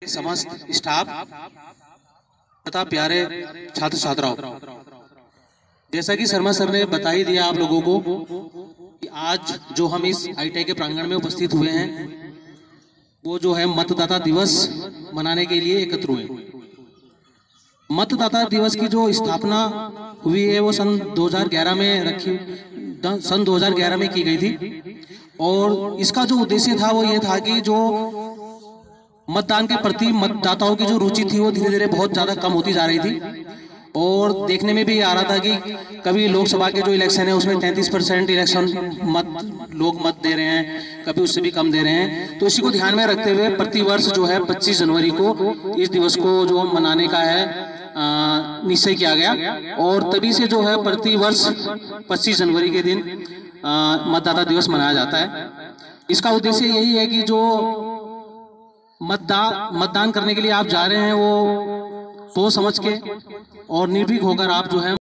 समस्त स्टाफ तथा प्यारे छात्र छात्राओं, जैसा कि शर्मा सर ने बता ही दिया आप लोगों को कि आज जो हम इस आईटीआई के प्रांगण में उपस्थित हुए हैं वो जो है मतदाता दिवस मनाने के लिए एकत्र हुए। मतदाता दिवस की जो स्थापना हुई है वो सन 2011 में की गई थी और इसका जो उद्देश्य था वो ये था कि जो मतदान के प्रति मतदाताओं की जो रुचि थी वो धीरे धीरे बहुत ज़्यादा कम होती जा रही थी और देखने में भी आ रहा था कि कभी लोकसभा के जो इलेक्शन है उसमें 33% इलेक्शन लोग मत दे रहे हैं, कभी उससे भी कम दे रहे हैं। तो इसी को ध्यान में रखते हुए प्रतिवर्ष जो है 25 जनवरी को इस दिवस को जो मनाने का है निश्चय किया गया और तभी से जो है प्रतिवर्ष 25 जनवरी के दिन मतदाता दिवस मनाया जाता है। इसका उद्देश्य यही है कि जो मतदान करने के लिए आप जा रहे हैं वो सोच समझ के और निर्भीक होकर आप जो है